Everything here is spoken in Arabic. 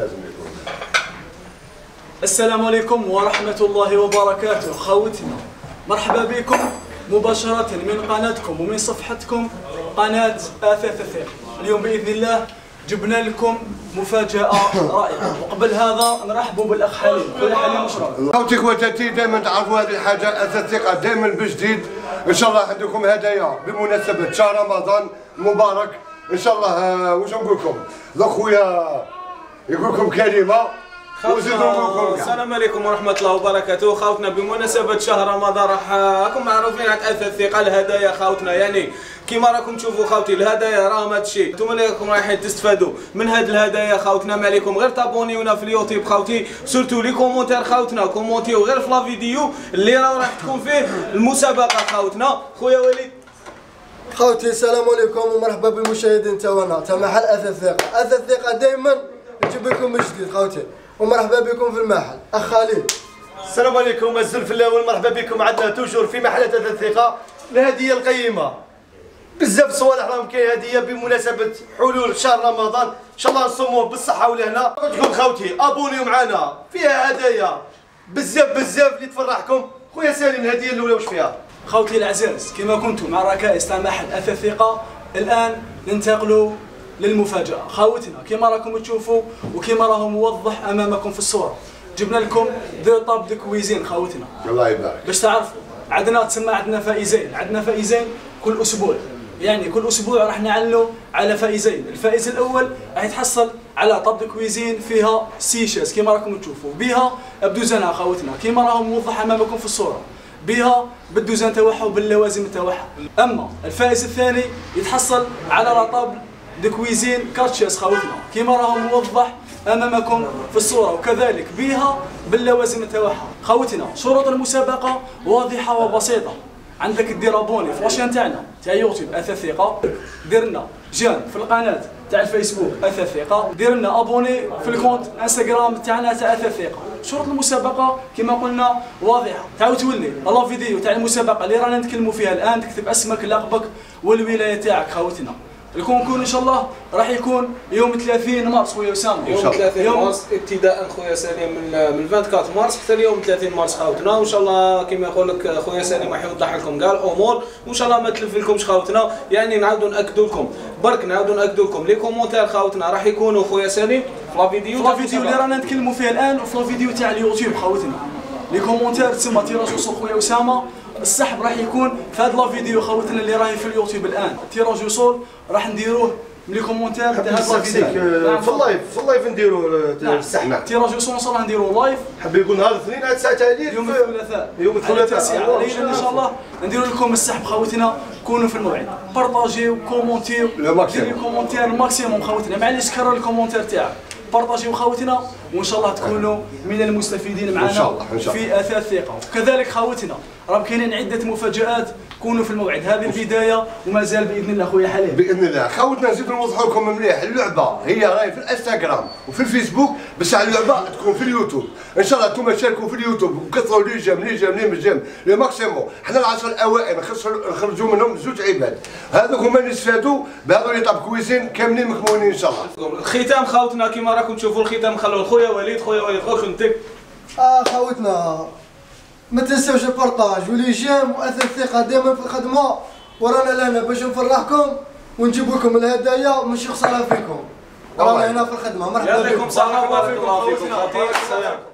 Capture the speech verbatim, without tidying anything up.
السلام عليكم ورحمة الله وبركاته. خوتنا مرحبا بكم مباشرة من قناتكم ومن صفحتكم قناة أثاث الثقة. اليوم بإذن الله جبنا لكم مفاجأة رائعة، وقبل هذا نرحبوا بالأخ حليم. خويا حليم واش راك؟ خوتي خواتاتي دائما تعرفوا هذه الحاجة أثاث الثقة دائما بجديد. إن شاء الله عندكم هدايا بمناسبة شهر رمضان المبارك. إن شاء الله واش نقول لكم؟ ذوك خويا يقول لكم كلمة. السلام عليكم ورحمة الله وبركاته. خاوتنا بمناسبة شهر رمضان راح راكم معروفين عند أثاث الثقة الهدايا خاوتنا، يعني كيما راكم تشوفوا خاوتي الهدايا راهم هادشي، نتوما اللي راكم رايحين تستفادوا من هاد الهدايا خاوتنا. ما عليكم غير تابونيونا في اليوتيوب خاوتي، سورتو لي كومونتير خاوتنا، كومونتيو غير في لا فيديو اللي راه راح تكون فيه المسابقة خاوتنا. خويا وليد خوتي السلام عليكم ومرحبا بالمشاهدين تاعنا تاع محل أثاث الثقة. أثاث الثقة دائما نجيب لكم من جديد خوتي، ومرحبا بكم في المحل. اخ خالد السلام عليكم الزل في الاول، مرحبا بكم عندنا توجور في محل أثاث الثقة الهديه القيمه. بزاف صوالح راهم كاين هديه بمناسبه حلول شهر رمضان، ان شاء الله نصوموه بالصحه والهنا. قلت لكم خوتي ابونيو معنا فيها هدايا بزاف بزاف اللي تفرحكم. خويا سالم الهديه الاولى واش فيها؟ خوتي الأعزاز كما كنتم مع الركائز تاع محل أثاث الثقة، الآن ننتقلوا للمفاجأة. خاوتنا كما راكم تشوفوا وكما راه موضح أمامكم في الصورة، جبنا لكم دو طاب دو كويزين خاوتنا. الله يبارك. باش تعرفوا عندنا تسمى عندنا فائزين، عندنا فائزين كل أسبوع، يعني كل أسبوع راح نعلنوا على فائزين. الفائز الأول راح يتحصل على طاب دو كويزين فيها سيشاس كما راكم تشوفوا، بها بدوزانها خاوتنا كما راه موضح أمامكم في الصورة، بها بالدوزان تاعها وباللوازم تاعها. أما الفائز الثاني يتحصل على لطابل دو كويزين كاتشيس خاوتنا كما راه موضح امامكم في الصوره، وكذلك بها باللوازم تاعها. خاوتنا شروط المسابقه واضحه وبسيطه، عندك دير ابوني في لاشين تاعنا تاع يوتيوب أثاث الثقة، دير لنا جيم في القناه تاع الفيسبوك أثاث الثقة، دير لنا ابوني في الكونت انستغرام تاعنا تاع أثاث الثقة. شروط المسابقه كما قلنا واضحه، تعاود تولي الله فيديو تاع المسابقه اللي رانا نتكلموا فيها الان تكتب اسمك لقبك والولايه تاعك خاوتنا. الكونكور ان شاء الله راح يكون يوم ثلاثين مارس خويا اسامه. يوم ثلاثين مارس ابتداء خويا سليم من من أربعة وعشرين مارس حتى اليوم ثلاثين مارس خاوتنا، وان شاء الله كما يقول لك خويا سليم راح يوضح لكم كاع الامور، وان شاء الله ما تلفلكمش خاوتنا. يعني نعاودوا ناكدوا لكم برك نعاودوا ناكدوا لكم لي كومونتير خاوتنا راح يكونوا خويا سليم في لا فيديو في لا فيديو اللي رانا نتكلموا فيها الان، وفي لا فيديو تاع اليوتيوب خاوتنا. لي كومونتير تسمى تيراج وصول خويا اسامه. السحب راح يكون في هذا لا فيديو خاوتنا اللي راهي في اليوتيوب الان، تيراج وصول راح نديروه من لي كومونتير تاع هذا لا فيديو في اللايف في اللايف نديروا السحب. تيراج وصول ان شاء الله نديروا لايف. حاب يقول نهار الاثنين على تسعة تاع الليل يوم الثلاثاء يوم الثلاثاء ليلا ان شاء الله نديروا لكم السحب خاوتنا. كونوا في الموعد، بارطاجيو كومونتيو ديروا كومونتير الماكسيموم خاوتنا، معليش كرر الكومونتير تاعك، بارطاجيو خاوتنا، وان شاء الله تكونوا من المستفيدين معنا إن شاء الله. إن شاء الله. في أثاث الثقة. وكذلك خاوتنا راه كاينين عده مفاجآت، كونوا في الموعد. هذه البدايه ومازال باذن الله خويا حليم. باذن الله خوتنا نزيدوا نوضحوا لكم مليح، اللعبه هي راهي في الانستغرام وفي الفيسبوك، بس اللعبه تكون في اليوتيوب. ان شاء الله انتم شاركوا في اليوتيوب وكثروا لي جيم لي جيم لي جيم لي ماكسيموم. حنا العشر الاوائل نخرجوا منهم زوج عباد، هذوك هما اللي استفادوا بهذو لي طاب كويزين كاملين مكمونين ان شاء الله. الختام خاوتنا كما راكم تشوفوا الختام خلوه خويا وليد. خويا وليد خوك انت. اه خوتنا ما تنساوش البارطاج ولي جيم وأثاث الثقة دائما في الخدمه، ورانا لهنا باش نفرحكم ونجيب لكم الهدايا وماشي خساره فيكم. رانا هنا في الخدمه. مرحبا بكم. يعطيكم الصحه وبارك الله فيكم.